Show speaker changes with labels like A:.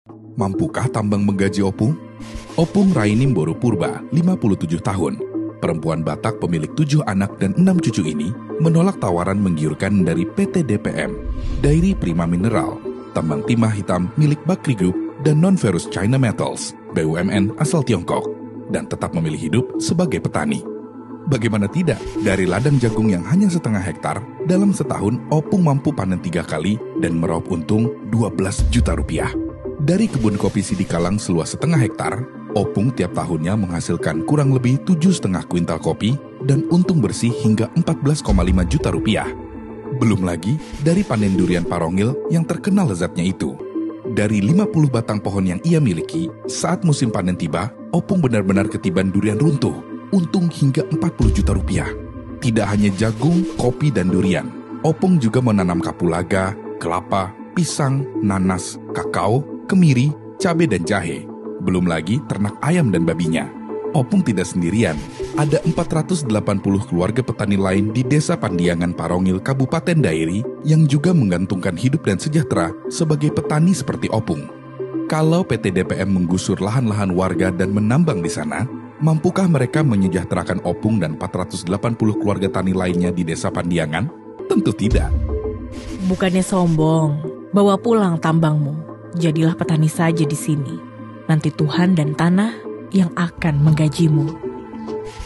A: Mampukah tambang menggaji Opung? Opung Rainim Boru Purba, 57 tahun. Perempuan Batak pemilik 7 anak dan 6 cucu ini menolak tawaran menggiurkan dari PT DPM, Dairy Prima Mineral, tambang timah hitam milik Bakri Group dan Non-Ferrous China Metals, BUMN asal Tiongkok, dan tetap memilih hidup sebagai petani. Bagaimana tidak, dari ladang jagung yang hanya setengah hektar, dalam setahun Opung mampu panen 3 kali dan meraup untung 12 juta rupiah. Dari kebun kopi Sidikalang seluas setengah hektar, Opung tiap tahunnya menghasilkan kurang lebih 7,5 kuintal kopi dan untung bersih hingga 14,5 juta rupiah. Belum lagi dari panen durian Parongil yang terkenal lezatnya itu. Dari 50 batang pohon yang ia miliki, saat musim panen tiba, Opung benar-benar ketiban durian runtuh, untung hingga 40 juta rupiah. Tidak hanya jagung, kopi, dan durian, Opung juga menanam kapulaga, kelapa, pisang, nanas, kakao, kemiri, cabai, dan jahe. Belum lagi ternak ayam dan babinya. Opung tidak sendirian. Ada 480 keluarga petani lain di Desa Pandiangan Parongil, Kabupaten Dairi, yang juga menggantungkan hidup dan sejahtera sebagai petani seperti Opung. Kalau PT DPM menggusur lahan-lahan warga dan menambang di sana, mampukah mereka menyejahterakan Opung dan 480 keluarga tani lainnya di Desa Pandiangan? Tentu tidak.
B: Bukannya sombong, bawa pulang tambangmu. Jadilah petani saja di sini. Nanti Tuhan dan tanah yang akan menggajimu.